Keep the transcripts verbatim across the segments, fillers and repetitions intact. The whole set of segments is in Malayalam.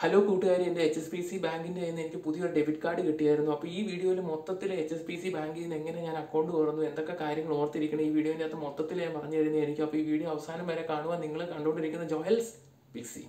ഹലോ കൂട്ടുകാരി, എൻ്റെ എച്ച് എസ് പി സി ബാങ്കിൻ്റെ കയ്യിൽ നിന്ന് എനിക്ക് പുതിയൊരു ഡെബിറ്റ് കാർഡ് കിട്ടിയായിരുന്നു. അപ്പോൾ ഈ വീഡിയോയിൽ മൊത്തത്തിൽ എച്ച് എസ് പി സി ബാങ്കിൽ നിന്ന് എങ്ങനെ ഞാൻ അക്കൗണ്ട് തുറന്നു, എന്തൊക്കെ കാര്യങ്ങൾ ഓർത്തിരിക്കണം, ഈ വീഡിയോൻ്റെ അകത്ത് മൊത്തത്തിൽ ഞാൻ പറഞ്ഞു തരുന്നതായിരിക്കും. അപ്പോൾ ഈ വീഡിയോ അവസാനം വരെ കാണുക. നിങ്ങൾ കണ്ടുകൊണ്ടിരിക്കുന്ന ജോയൽസ് പി സി.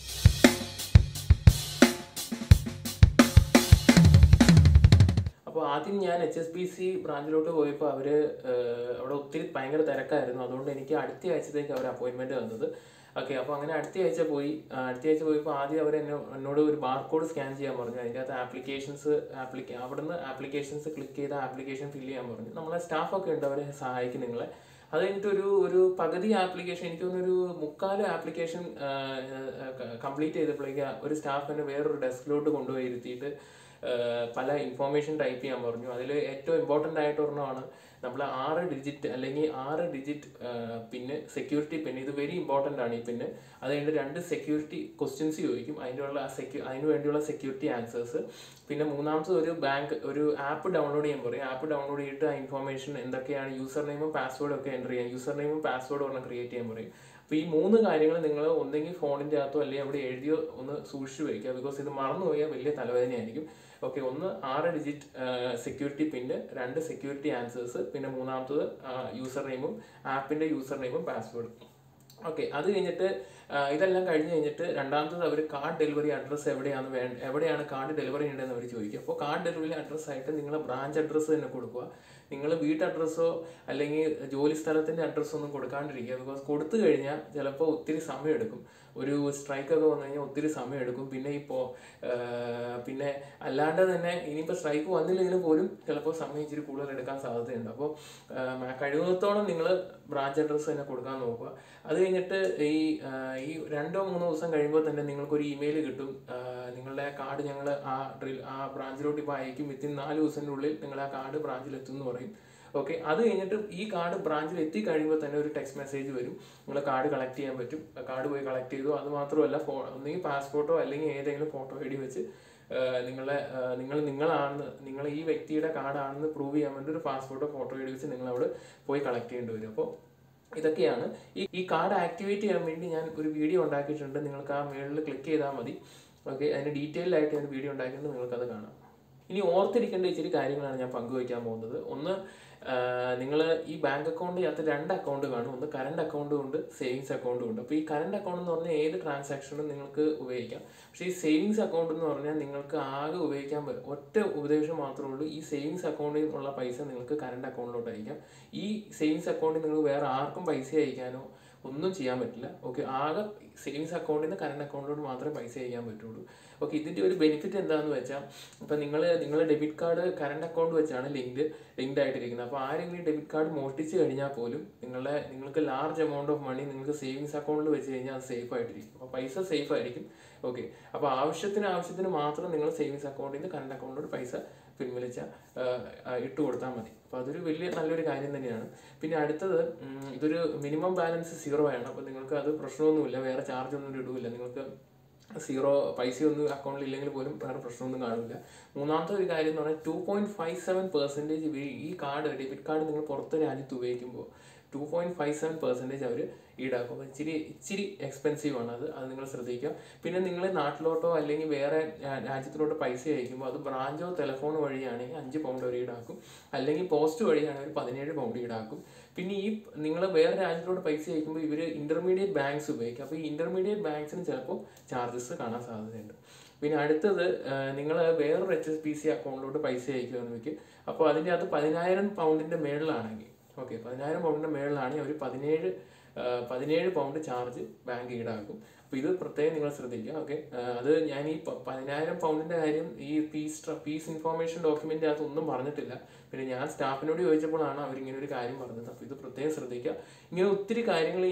അപ്പോൾ ആദ്യം ഞാൻ എച്ച് എസ് പി സി ബ്രാഞ്ചിലോട്ട് പോയപ്പോൾ അവർ അവിടെ ഒത്തിരി ഭയങ്കര തിരക്കായിരുന്നു. അതുകൊണ്ട് എനിക്ക് അടുത്ത ആഴ്ചത്തേക്ക് അവർ അപ്പോയിൻമെൻറ്റ് തന്നത്. ഓക്കെ, അപ്പോൾ അങ്ങനെ അടുത്ത ആഴ്ച പോയി അടുത്ത ആഴ്ച പോയപ്പോൾ ആദ്യം അവർ എന്നെ എന്നോട് ഒരു ബാർകോഡ് സ്കാൻ ചെയ്യാൻ പറഞ്ഞു. അതിൻ്റെ അകത്ത് ആപ്ലിക്കേഷൻസ് ആപ്ലിക്ക അവിടുന്ന് ആപ്ലിക്കേഷൻസ് ക്ലിക്ക് ചെയ്ത ആപ്ലിക്കേഷൻ ഫില്ല് ചെയ്യാൻ പറഞ്ഞു. നമ്മളെ സ്റ്റാഫൊക്കെ ഉണ്ട്, അവരെ സഹായിക്കും നിങ്ങളെ. അത് കഴിഞ്ഞിട്ട് ഒരു ഒരു പകുതി ആപ്ലിക്കേഷൻ, എനിക്ക് തോന്നുന്നൊരു മുക്കാല് ആപ്ലിക്കേഷൻ കംപ്ലീറ്റ് ചെയ്തപ്പോഴേക്ക് ഒരു സ്റ്റാഫ് എന്നെ വേറൊരു ഡെസ്കിലോട്ട് കൊണ്ടുപോയി ഇരുത്തിയിട്ട് പല ഇൻഫോർമേഷൻ ടൈപ്പ് ചെയ്യാൻ പറഞ്ഞു. അതിൽ ഏറ്റവും ഇമ്പോർട്ടൻ്റ് ആയിട്ട് ഒരെണ്ണമാണ് നമ്മൾ ആറ് ഡിജിറ്റ് അല്ലെങ്കിൽ ആറ് ഡിജിറ്റ് പിന്നെ സെക്യൂരിറ്റി പിൻ. ഇത് വെരി ഇമ്പോർട്ടൻ്റ് ആണ് ഈ പിന്ന്. അത് കഴിഞ്ഞിട്ട് രണ്ട് സെക്യൂരിറ്റി ക്വസ്റ്റ്യൻസ് ചോദിക്കും, അതിനുള്ള സെക്യൂ അതിന് വേണ്ടിയുള്ള സെക്യൂരിറ്റി ആൻസേഴ്സ്. പിന്നെ മൂന്നാമത്തെ ഒരു ബാങ്ക് ഒരു ആപ്പ് ഡൗൺലോഡ് ചെയ്യാൻ പറയും. ആപ്പ് ഡൗൺലോഡ് ചെയ്തിട്ട് ആ ഇൻഫോർമേഷൻ എന്തൊക്കെയാണ്, യൂസർ നെയിമും പാസ്വേഡും ഒക്കെ എൻ്റർ ചെയ്യാം. യൂസർ നെയിമും പാസ്വേഡും ഒരെണ്ണം ക്രിയേറ്റ് ചെയ്യാൻ പറയും. അപ്പോൾ ഈ മൂന്ന് കാര്യങ്ങൾ നിങ്ങൾ ഒന്നെങ്കിൽ ഫോണിൻ്റെ അകത്തോ അല്ലെങ്കിൽ അവിടെ എഴുതിയോ ഒന്ന് സൂക്ഷിച്ച് വയ്ക്കുക. ബിക്കോസ് ഇത് മറന്നു പോയാൽ വലിയ തലവേദനയായിരിക്കും. ഓക്കെ, ഒന്ന് ആറ് ഡിജിറ്റ് സെക്യൂരിറ്റി പിന്ന്, രണ്ട് സെക്യൂരിറ്റി ആൻസേഴ്സ്, പിന്നെ മൂന്നാമത്തത് യൂസർ നെയിമും ആപ്പിൻ്റെ യൂസർ നെയിമും പാസ്വേഡും. ഓക്കെ, അത് കഴിഞ്ഞിട്ട് ഇതെല്ലാം കഴിഞ്ഞ് കഴിഞ്ഞിട്ട് രണ്ടാമത്തത് അവർ കാർഡ് ഡെലിവറി അഡ്രസ്സ് എവിടെയാണ് വേ എവിടെയാണ് കാർഡ് ഡെലിവറി ചെയ്യേണ്ടതെന്ന് അവർ ചോദിക്കുക. അപ്പോൾ കാർഡ് ഡെലിവറി അഡ്രസ്സായിട്ട് നിങ്ങൾ ബ്രാഞ്ച് അഡ്രസ്സ് തന്നെ കൊടുക്കുക. നിങ്ങൾ വീട്ട് അഡ്രസ്സോ അല്ലെങ്കിൽ ജോലി സ്ഥലത്തിൻ്റെ അഡ്രസ്സോ ഒന്നും കൊടുക്കാണ്ടിരിക്കുക. ബിക്കോസ് കൊടുത്തു കഴിഞ്ഞാൽ ചിലപ്പോൾ ഒത്തിരി സമയം എടുക്കും. ഒരു സ്ട്രൈക്കൊക്കെ വന്നു കഴിഞ്ഞാൽ ഒത്തിരി സമയം എടുക്കും. പിന്നെ ഇപ്പോൾ പിന്നെ അല്ലാണ്ട് തന്നെ ഇനിയിപ്പോൾ സ്ട്രൈക്ക് വന്നില്ലെങ്കിലും പോലും ചിലപ്പോൾ സമയം ഇച്ചിരി കൂടുതൽ എടുക്കാൻ സാധ്യതയുണ്ട്. അപ്പോൾ കഴിയുന്നിടത്തോളം നിങ്ങൾ ബ്രാഞ്ച് അഡ്രസ്സ് തന്നെ കൊടുക്കാൻ നോക്കുക. അത് കഴിഞ്ഞിട്ട് ഈ ഈ രണ്ടോ മൂന്നോ ദിവസം കഴിയുമ്പോൾ തന്നെ നിങ്ങൾക്കൊരു ഇമെയിൽ കിട്ടും. നിങ്ങളുടെ കാർഡ് ഞങ്ങൾ ആ ഡ്രിൽ ആ ബ്രാഞ്ചിലോട്ട് ഇപ്പോൾ അയക്കും. വിത്തിൻ നാല് ദിവസത്തിൻ്റെ ഉള്ളിൽ നിങ്ങളുടെ ആ കാർഡ് ബ്രാഞ്ചിൽ എത്തും എന്ന് പറയും. ഓക്കെ, അത് കഴിഞ്ഞിട്ട് ഈ കാർഡ് ബ്രാഞ്ചിൽ എത്തിക്കഴിയുമ്പോൾ തന്നെ ഒരു ടെക്സ്റ്റ് മെസ്സേജ് വരും. നിങ്ങൾ കാർഡ് കളക്ട് ചെയ്യാൻ പറ്റും. കാർഡ് പോയി കളക്ട് ചെയ്തു. അത് മാത്രമല്ല, ഫോ ഒന്നെങ്കിൽ പാസ്പോർട്ടോ അല്ലെങ്കിൽ ഏതെങ്കിലും ഫോട്ടോ ഐ ഡി വെച്ച് നിങ്ങളെ നിങ്ങൾ നിങ്ങളാണെന്ന് നിങ്ങൾ ഈ വ്യക്തിയുടെ കാർഡാണെന്ന് പ്രൂവ് ചെയ്യാൻ വേണ്ടി ഒരു പാസ്പോർട്ടോ ഫോട്ടോ ഐ ഡി വെച്ച് നിങ്ങൾ അവിടെ പോയി കളക്ട് ചെയ്യേണ്ടി വരും. അപ്പോൾ ഇതൊക്കെയാണ് ഈ ഈ കാർഡ് ആക്ടിവേറ്റ് ചെയ്യാൻ വേണ്ടി ഞാൻ ഒരു വീഡിയോ ഉണ്ടാക്കിയിട്ടുണ്ട്. നിങ്ങൾക്ക് ആ മേളിൽ ക്ലിക്ക് ചെയ്താൽ മതി. ഓക്കെ, അതിന് ഡീറ്റെയിൽ ആയിട്ട് ഞാൻ വീഡിയോ ഉണ്ടാക്കിയിട്ടുണ്ട്, നിങ്ങൾക്കത് കാണാം. ഇനി ഓർത്തിരിക്കേണ്ട ഇച്ചിരി കാര്യങ്ങളാണ് ഞാൻ പങ്കുവയ്ക്കാൻ പോകുന്നത്. ഒന്ന്, നിങ്ങൾ ഈ ബാങ്ക് അക്കൗണ്ടിനകത്ത് രണ്ട് അക്കൗണ്ട് കാണും. ഒന്ന് കറണ്ട് അക്കൗണ്ടും ഉണ്ട്, സേവിങ്സ് അക്കൗണ്ടും ഉണ്ട്. അപ്പോൾ ഈ കറണ്ട് അക്കൗണ്ട് എന്ന് പറഞ്ഞാൽ ഏത് ട്രാൻസാക്ഷനും നിങ്ങൾക്ക് ഉപയോഗിക്കാം. പക്ഷേ ഈ സേവിങ്സ് അക്കൗണ്ട് എന്ന് പറഞ്ഞാൽ നിങ്ങൾക്ക് ആകെ ഉപയോഗിക്കാൻ പറ്റും ഒറ്റ ഉപദേശം മാത്രമേ ഉള്ളൂ. ഈ സേവിങ്സ് അക്കൗണ്ടിൽ ഉള്ള പൈസ നിങ്ങൾക്ക് കറണ്ട് അക്കൗണ്ടിലോട്ട് അയക്കാം. ഈ സേവിങ്സ് അക്കൗണ്ടിൽ നിങ്ങൾ വേറെ ആർക്കും പൈസ അയക്കാനോ ഒന്നും ചെയ്യാൻ പറ്റില്ല. ഓക്കെ, ആകെ സേവിങ്സ് അക്കൗണ്ടിൽ നിന്ന് കറണ്ട് അക്കൗണ്ടിലോട്ട് മാത്രമേ പൈസ അയക്കാൻ പറ്റുള്ളൂ. ഓക്കെ, ഇതിൻ്റെ ഒരു ബെനിഫിറ്റ് എന്താണെന്ന് വെച്ചാൽ, ഇപ്പം നിങ്ങൾ നിങ്ങളുടെ ഡെബിറ്റ് കാർഡ് കറണ്ട് അക്കൗണ്ട് വെച്ചാണ് ലിങ്ക്ഡ് ലിങ്ക്ഡ് ആയിട്ടിരിക്കുന്നത്. അപ്പോൾ ആരെങ്കിലും ഡെബിറ്റ് കാർഡ് മോഷ്ടിച്ച് കഴിഞ്ഞാൽ പോലും നിങ്ങളുടെ നിങ്ങൾക്ക് ലാർജ് എമൗണ്ട് ഓഫ് മണി നിങ്ങൾക്ക് സേവിങ്സ് അക്കൗണ്ടിൽ വെച്ച് കഴിഞ്ഞാൽ അത് സേഫ് ആയിട്ടിരിക്കും. അപ്പോൾ പൈസ സേഫ് ആയിരിക്കും. ഓക്കെ, അപ്പോൾ ആവശ്യത്തിന് ആവശ്യത്തിന് മാത്രം നിങ്ങൾ സേവിങ്സ് അക്കൗണ്ടിൽ നിന്ന് കറണ്ട് അക്കൗണ്ടിലോട്ട് പൈസ പിൻവലിച്ച ഇട്ട് കൊടുത്താൽ മതി. അപ്പോൾ അതൊരു വലിയ നല്ലൊരു കാര്യം തന്നെയാണ്. പിന്നെ അടുത്തത്, ഇതൊരു മിനിമം ബാലൻസ് സീറോ ആണ്. അപ്പോൾ നിങ്ങൾക്ക് അത് പ്രശ്നമൊന്നുമില്ല, വേറെ ചാർജ് ഒന്നും ഇടില്ല. നിങ്ങൾക്ക് സീറോ പൈസയൊന്നും അക്കൗണ്ടിൽ ഇല്ലെങ്കിൽ പോലും വേറെ പ്രശ്നമൊന്നും കാണില്ല. മൂന്നാമത്തെ ഒരു കാര്യം എന്ന് പറഞ്ഞാൽ two point five seven percentage ഈ കാർഡ് ഡെബിറ്റ് കാർഡ് നിങ്ങൾ പുറത്തെ രാജ്യത്ത് ഉപയോഗിക്കുമ്പോൾ two point five seven percentage അവർ ഈടാക്കും. അപ്പോൾ ഇച്ചിരി ഇച്ചിരി എക്സ്പെൻസീവ് ആണ് അത് അത് നിങ്ങൾ ശ്രദ്ധിക്കുക. പിന്നെ നിങ്ങൾ നാട്ടിലോട്ടോ അല്ലെങ്കിൽ വേറെ രാജ്യത്തിലോട്ടോ പൈസ അയക്കുമ്പോൾ അത് ബ്രാഞ്ചോ ടെലിഫോൺ വഴിയാണെങ്കിൽ അഞ്ച് പൗണ്ട് അവർ ഈടാക്കും. അല്ലെങ്കിൽ പോസ്റ്റ് വഴിയാണെങ്കിൽ പതിനേഴ് പൗണ്ട് ഈടാക്കും. പിന്നെ ഈ നിങ്ങൾ വേറെ രാജ്യത്തിലോട്ട് പൈസ അയക്കുമ്പോൾ ഇവർ ഇൻ്റർമീഡിയറ്റ് ബാങ്ക്സ് ഉപയോഗിക്കും. അപ്പോൾ ഈ ഇൻ്റർമീഡിയറ്റ് ബാങ്ക്സിന് ചിലപ്പോൾ ചാർജസ് കാണാൻ സാധ്യതയുണ്ട്. പിന്നെ അടുത്തത്, നിങ്ങൾ വേറൊരു എച്ച് എസ് പി സി അക്കൗണ്ടിലോട്ട് പൈസ അയക്കുകയെന്ന് വയ്ക്കും. അപ്പോൾ അതിൻ്റെ അത് പതിനായിരം പൗണ്ടിൻ്റെ മേളിലാണെങ്കിൽ ഓക്കെ പതിനായിരം പൗണ്ടിൻ്റെ മേളിലാണെങ്കിൽ അവർ പതിനേഴ് പതിനേഴ് പൗണ്ട് ചാർജ് ബാങ്ക് ഈടാക്കും. അപ്പോൾ ഇത് പ്രത്യേകം നിങ്ങൾ ശ്രദ്ധിക്കുക. ഓക്കെ, അത് ഞാൻ ഈ പതിനായിരം പൗണ്ടിൻ്റെ കാര്യം ഈ പീസ് പീസ് ഇൻഫോർമേഷൻ ഡോക്യുമെൻ്റ് അകത്ത് ഒന്നും പറഞ്ഞിട്ടില്ല. പിന്നെ ഞാൻ സ്റ്റാഫിനോട് ചോദിച്ചപ്പോഴാണ് അവരിങ്ങനെ ഒരു കാര്യം പറഞ്ഞത്. അപ്പോൾ ഇത് പ്രത്യേകം ശ്രദ്ധിക്കുക. ഇങ്ങനെ ഒത്തിരി കാര്യങ്ങൾ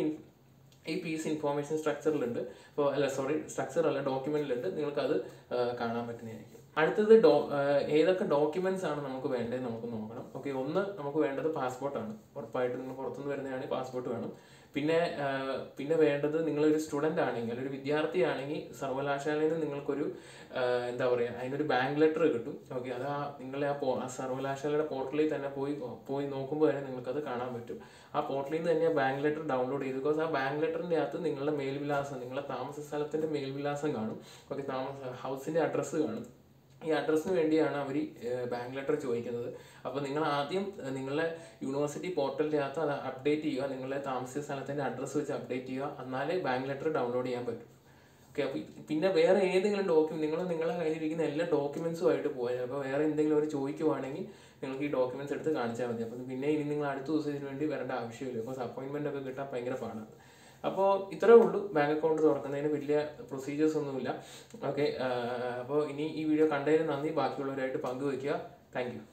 ഈ പീസ് ഇൻഫോർമേഷൻ സ്ട്രക്ചറിലുണ്ട്. അപ്പോൾ അല്ല സോറി സ്ട്രക്ചർ അല്ല ഡോക്യുമെൻറ്റിലുണ്ട്. നിങ്ങൾക്കത് കാണാൻ പറ്റുന്നതായിരിക്കും. അടുത്തത് ഡോ ഏതൊക്കെ ഡോക്യുമെന്റ്സ് ആണ് നമുക്ക് വേണ്ടത് നമുക്ക് നോക്കണം. ഓക്കെ, ഒന്ന് നമുക്ക് വേണ്ടത് പാസ്പോർട്ടാണ്. ഉറപ്പായിട്ടും നിങ്ങൾ പുറത്തുനിന്ന് വരുന്നതാണെങ്കിൽ പാസ്പോർട്ട് വേണം. പിന്നെ പിന്നെ വേണ്ടത് നിങ്ങളൊരു സ്റ്റുഡൻ്റ് ആണെങ്കിൽ, ഒരു വിദ്യാർത്ഥിയാണെങ്കിൽ സർവകലാശാലയിൽ നിന്ന് നിങ്ങൾക്കൊരു എന്താ പറയുക, അതിനൊരു ബാങ്ക് ലെറ്റർ കിട്ടും. ഓക്കെ, അത് ആ നിങ്ങളെ ആ പോ സർവകലാശാലയുടെ പോർട്ടലിൽ തന്നെ പോയി പോയി നോക്കുമ്പോൾ തന്നെ നിങ്ങൾക്കത് കാണാൻ പറ്റും. ആ പോർട്ടലിൽ നിന്ന് തന്നെ ബാങ്ക് ലെറ്റർ ഡൗൺലോഡ് ചെയ്തു. ബിക്കോസ് ആ ബാങ്ക് ലെറ്ററിൻ്റെ അകത്ത് നിങ്ങളുടെ മേൽവിലാസം, നിങ്ങളുടെ താമസ സ്ഥലത്തിൻ്റെ മേൽവിലാസം കാണും. ഓക്കെ, താമസ ഹൗസിൻ്റെ അഡ്രസ്സ് കാണും. ഈ അഡ്രസ്സിന് വേണ്ടിയാണ് അവർ ബാങ്ക് ലെറ്റർ ചോദിക്കുന്നത്. അപ്പോൾ നിങ്ങൾ ആദ്യം നിങ്ങളുടെ യൂണിവേഴ്സിറ്റി പോർട്ടലിൻ്റെ അകത്ത് അത് അപ്ഡേറ്റ് ചെയ്യുക, നിങ്ങളുടെ താമസിച്ച സ്ഥലത്തിൻ്റെ അഡ്രസ്സ് വെച്ച് അപ്ഡേറ്റ് ചെയ്യുക, എന്നാലേ ബാങ്ക് ലെറ്റർ ഡൗൺലോഡ് ചെയ്യാൻ പറ്റും. ഓക്കെ, അപ്പോൾ പിന്നെ വേറെ ഏതെങ്കിലും ഡോക്യുമെന്റ്, നിങ്ങൾ നിങ്ങളുടെ കയ്യിലിരിക്കുന്ന എല്ലാ ഡോക്യുമെന്റ്സുമായിട്ട് പോയാൽ, അപ്പോൾ വേറെ എന്തെങ്കിലും അവർ ചോദിക്കുവാണെങ്കിൽ നിങ്ങൾക്ക് ഈ ഡോക്യുമെന്റ്സ് എടുത്ത് കാണിച്ചാൽ മതി. അപ്പം പിന്നെ ഇനി നിങ്ങൾ അടുത്ത ദിവസം ഇതിന് വേണ്ടി വരേണ്ട ആവശ്യമില്ല. ബിക്കോസ് അപ്പോയിൻമെന്റ് ഒക്കെ കിട്ടാൻ ഭയങ്കര പാടാണ്. അപ്പോൾ ഇത്രേ ഉള്ളൂ ബാങ്ക് അക്കൗണ്ട് തുറക്കുന്നതിന്, വലിയ പ്രൊസീജിയേഴ്സ് ഒന്നുമില്ല. ഓക്കെ, അപ്പോൾ ഇനി ഈ വീഡിയോ കണ്ടതിന് നന്ദി. ബാക്കിയുള്ളവരായിട്ട് പങ്കുവയ്ക്കുക. Thank U.